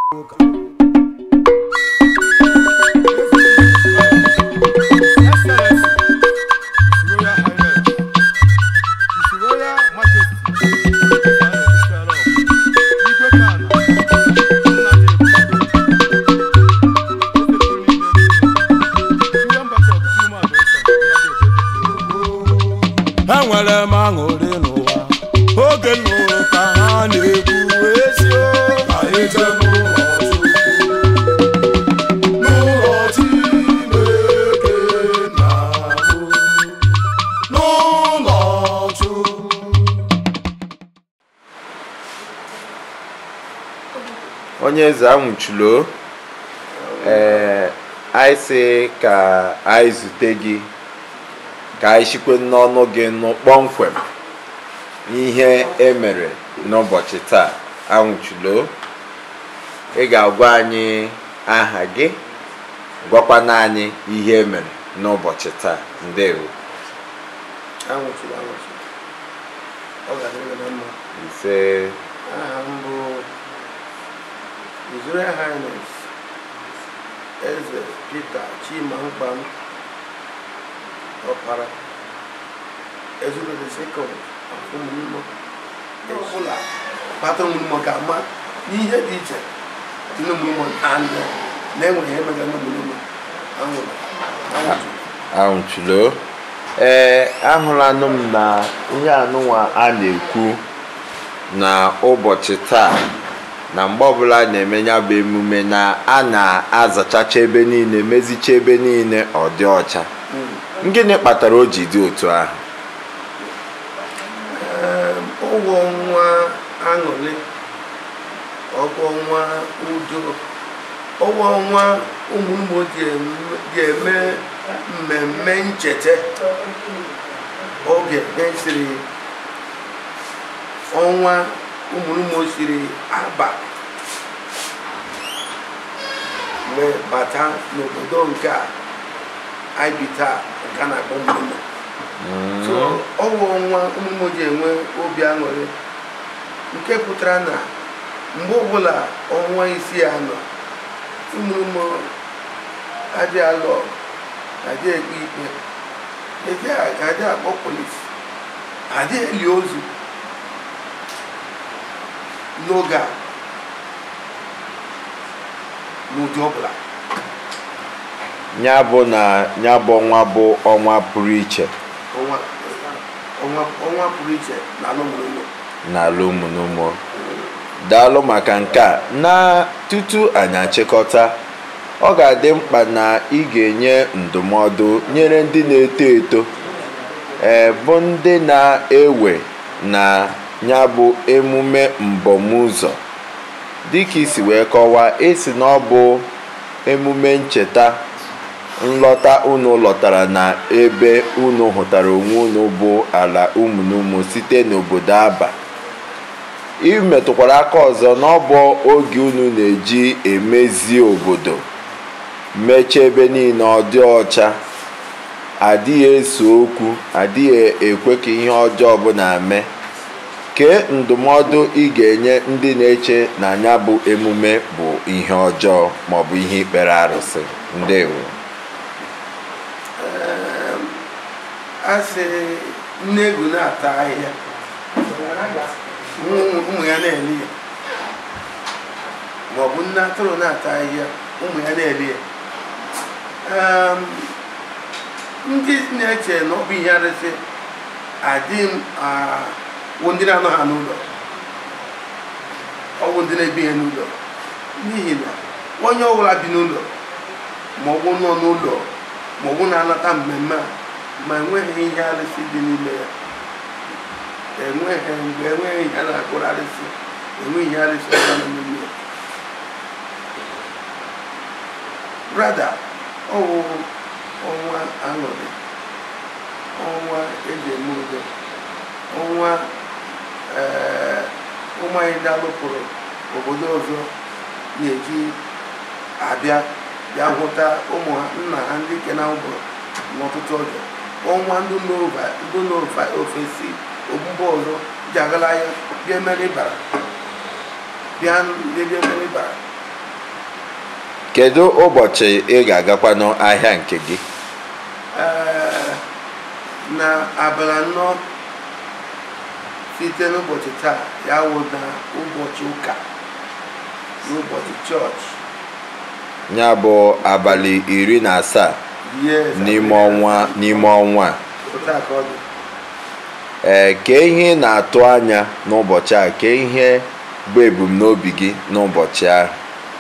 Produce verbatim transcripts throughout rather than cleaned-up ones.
onye eze anwụchulo ee anyị sị ka anyị zute gị ka anyị shikwe n'ọnụ gị nụ kpọmkwem ihe emere n'ụbọchị taa. Anwụchulo, ị ga-agwa anyị aha gị, gwakwana anyị ihe emere n'ụbọchị taa. Ndewo. Anwụchulo, Anwụchulo, ọ ga-adịrị na mma. Ise. Aha m bụ His Royal Highness Eze Peter Chima Mkpam Ọkpara Ezuro the second of ụmụnne ọbụla kpata ụmụnne ka ama n'ihe dị iche dị n'ụmụnne and na-enweghị ihe mega n'ụmụnne Anwụchulo. Ee, ahụlanụ m na ihe anụnwa a na-ekwu na ụbọchị taa na mgbe ọbụla na-eme ya bụ emume na a na-azachacha ebe niile, mezicha ebe niile ọ dị ọcha. Gịnị kpatara o ji dị otu ahụ? Ọgwụ ọnwa aṅụrị, ọgwụ ọnwa udo, ọgwụ ọnwa ụmụnne ga-eme mmemme ncheta oge esiri ọnwa ụmụnne siri aba wee bata n'obodo nke a anyị bi taa nke a na-akpọ ụmụnne. So ọwụ ọnwa ụmụnne ji enwe obi aṅụrị, nke pụtara na mgbe ọbụla ọnwa isi anọ ụmụnne adị alọ, adị ekpe ikpe, adị akpọ polisi, adị eli ozu n'oge a n'ụdị ọbụla. Ya bụ na ya bụ ọnwa bụ ọnwa pụrụ iche ọnwa pụrụ iche n'ala ụmụnụmụ. Daalụ maka nke a. Na tutu anyị achịkọta, ọ ga-adị mkpa na ị ga-enye ndụmọdụ nyere ndị na-eto eto ee bụ ndị na-ewe na ya bụ emume mbọmụzọ. Dịka isi wee kọwaa, esi na ọ bụ emume ncheta nlọta unu lọtara na ebe unu hụtara onwe unu bụ ala ụmụnụmụ site n'obodo Aba. Imetụkwara aka ọzọ na ọ bụ oge unu na-eji emezi obodo, mechie ebe niile ọ dị ọcha, adịghị eso okwu, adịghị ekwe ka ihe ọjọọ ọbụla mee. Kee ndụmọdụ ị ga-enye ndị na-eche na ya bụ emume bụ ihe ọjọọ maọbụ ihe ikpere arụsị? Ndewo. Asị nne egwu na-ata ahịhịa, ụmụ ya na-eli ya, maọbụ nne atụrụ na-ata ahịhịa, ụmụ ya na-eli ya. Ndị na-eche na ọ bụ ihe arụsị adị m ndị na-anọ ha n'ụlọ, ọ bụ ndị na-ebi ha n'ụlọ, n'ihi na onye ọbụla bi n'ụlọ ma ọ bụ nọ n'ụlọ ma ọ bụ na-anata mmemme a ma enweghị ihe arụsị dị n'ime ya, enweghị mgbe enweghị ihe a na-akpọrọ arụsị, enweghị ihe arụsị ọzọ n'ime ya. Brada, ọ bụ ọnwa aṅụrị, ọnwa eji eme udo, ọnwa ụmụ anyị ndị alụpụrụ obodo ọzọ na-eji abịa bịa hụta ụmụ ha nna ha ndị ke na ụbọrọ n'ọtụtụ ọjọọ. Ọnwa ndị n'ofe ofesi ogbugbo ọzọ ji agala ya bịa mere bara bịa ndị bịa mere bara kedu ụbọchị ị ga-agakwa n'ahịa nke gị? Ee, na abalị anọ site n'ụbọchị taa ya wụ na ụbọchị ụka n'ụbọchị chọọchị. Ya bụ abalị iri na asaa Yes, n'ime ọnwa n'ime ọnwa a. otu a ka ọ dị. Ee, kee ihe ị na-atụ anya n'ụbọchị a, kee ihe bụ ebumnobi gị n'ụbọchị ahụ?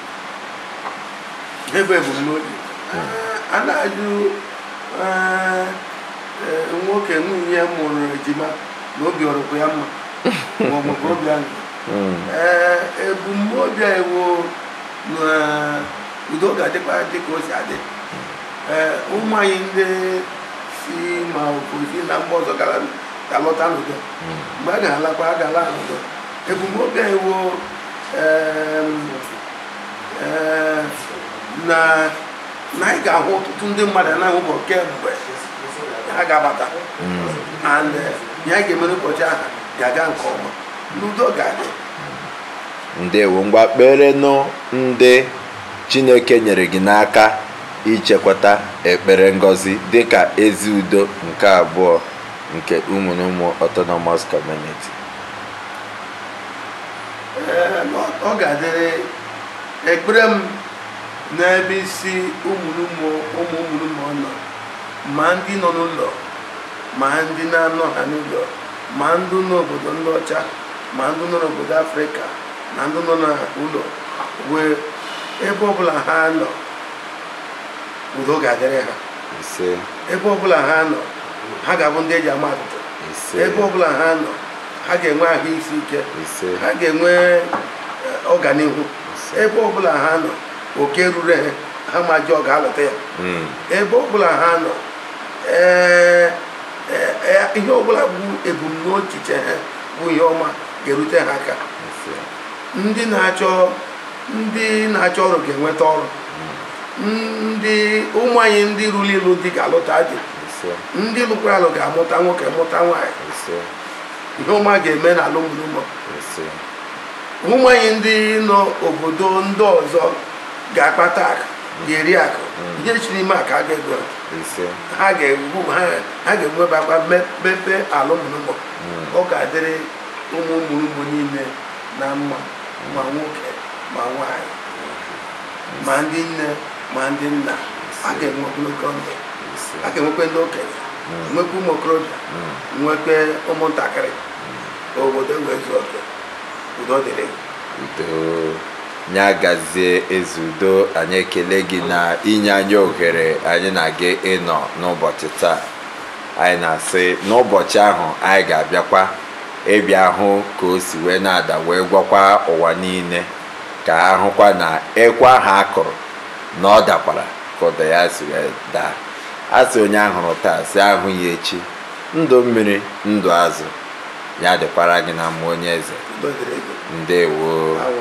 Ebe ebumnobi a na-ajụ ee, ee, nwoke nwunye mụrụ ejima na obi ọrụkwa ya mma ma ọ maka obi ahụ. Ee, ebumnobi a ewu na udo ga-adịkwa dị ka o si adị. Ee, ụmụ anyị ndị si ma ofesi na mba ọzọ gara ga-alọta n'udo. Mgbe a ga-alakwa a ga-ala n'udo. Ebumnobi a ewu na na anyị ga-ahụ ọtụtụ ndị mmadụ na-ahụ kemgbe ha ga-abata and ya ga-emere ụbọchị ahụ ga-aga nke ọma, n'udo ga-adị. Ndewo, ngwa kperenụ ndị Chineke nyere gị n'aka ichekwata ekpere ngọzi dịka ezi udo nke abụọ nke ụmụnụmụ Autonomous Community. Ee, ọ ga-adịrị ekpere m n'ebe isi ụmụnụmụ ụmụ ụmụnụmụ nọ, ma ndị nọ n'ụlọ ma ndị na-anọ ha n'ụlọ, ma ndị n'obodo ndị ọcha ma ndị nọ n'obodo Afrịka na ndị nọ n'ụlọ, wee ebe ọbụla ha nọ udo ga-adịrị ha. Ise. Ebe ọbụla ha nọ ha ga-abụ ndị eji ama atụtụ. Ise. Ebe ọbụla ha nọ ha ga-enwe ahụ isi ike. Ise. Ha ga-enwe ọganihu. Ebe ọbụla ha nọ oke ruru ha ma ji ọ ga-alụta ya. Ebe ọbụla ha nọ ee ihe ọbụla bụ ebumnuche ha bụ ihe ọma ga-erute ha aka. Ndị na-achọ ndị na-achọ ọrụ ga-enweta ọrụ. Ndị ụmụ anyị ndị ruru ilu dị ga-alụta dị. Ndị lụkwara alụ ga-amụta nwoke mụta nwaanyị. Ihe ọma ga-eme n'ala ụmụnụmụ. Ụmụ anyị ndị nọ obodo ndị ọzọ ga-akpata akụ, ga-eri akụ. Ihe chiri ime aka ga-ego ha ga-enwebakwa mepe ala ụmụnụmụ. Ọ ga-adịrị ụmụ ụmụnụmụ niile na mma, ma nwoke ma nwaanyị, ma ndị nne ma ndị nna. A ga-enwe ogologo ndụ, a ga-enwekwe ndị okenye, nwekwa ụmụ okorobịa, nwekwe ụmụntakịrị. Obodo wee zuo oke, udo dịrị. Udo nya gazie ezi udo. Anyị ekele gị na inye anyị ohere anyị na gị ịnọ n'ụbọchị taa. Anyị na-asị n'ụbọchị ahụ anyị ga-abịakwa ịbịa hụ ka o si wee na-ada wee gwakwa ụwa niile ka ahụkwa na ekwe ahụ akụrụ na ọ dakwara ka ụda ya si wee daa. A sị onye ahụrụ taa si ahụ ya echi. Ndụ mmiri ndụ azụ ya dịkwara gị na mma onye eze. Ndewo.